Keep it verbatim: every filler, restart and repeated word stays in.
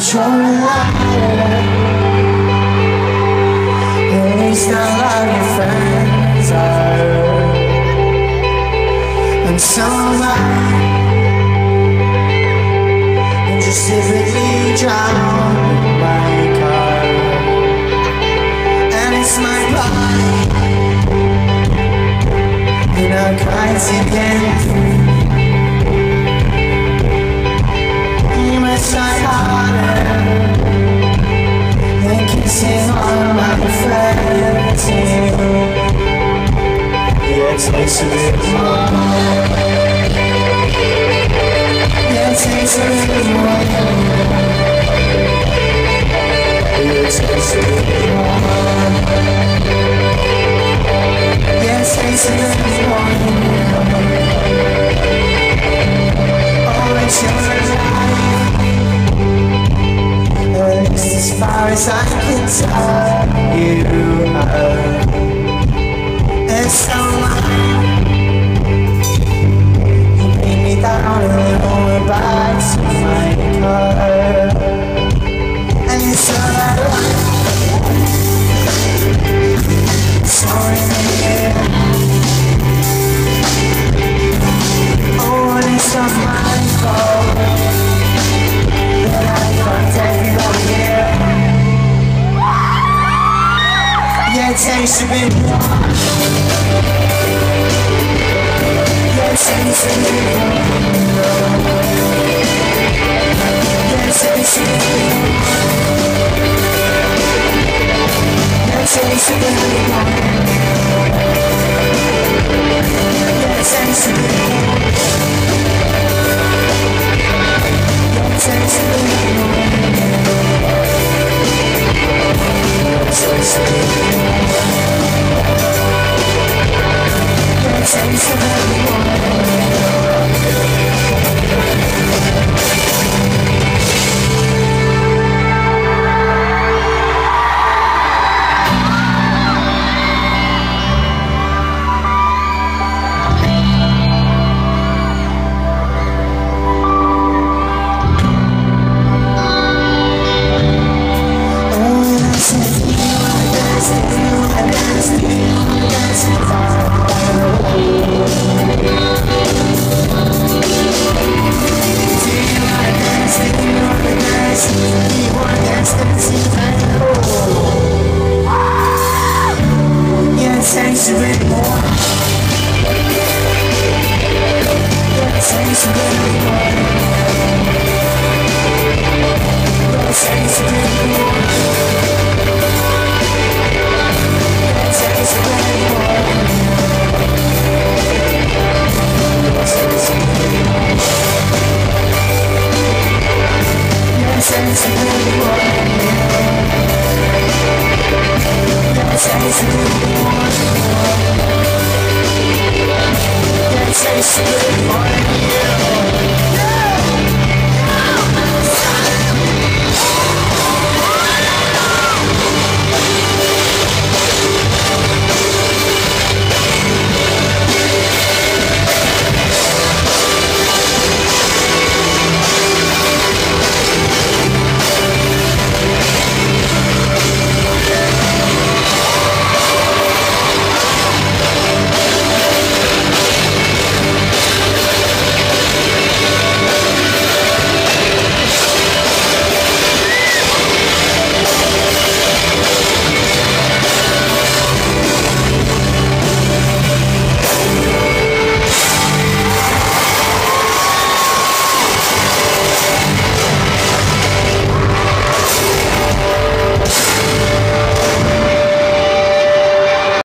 You're alive. At least all of your friends are. And so am I. And just typically drown in my car. And it's my pride. And I cried again. You must try harder than kissing all my friends. Yeah, it takes a bit more. Yeah, it takes a bit more. Yeah, it takes a bit more. Yeah, it takes a bit more. Oh, it's your life. At least as far as I can tell, you are. And so long. You bring me down and then over back to my car. And it's alright. Sorry, man. Oh, and it's not my fault. Yeah, it takes a bit more. Yeah, it takes a bit more. Yeah, it takes a bit more. Yeah, it takes a bit more. Yeah, it takes a bit more. Yeah, it takes a bit more. So sweet. Yeah, taste of everyone. Takes a bit more. Yeah, takes a bit more. Yeah, takes a bit more.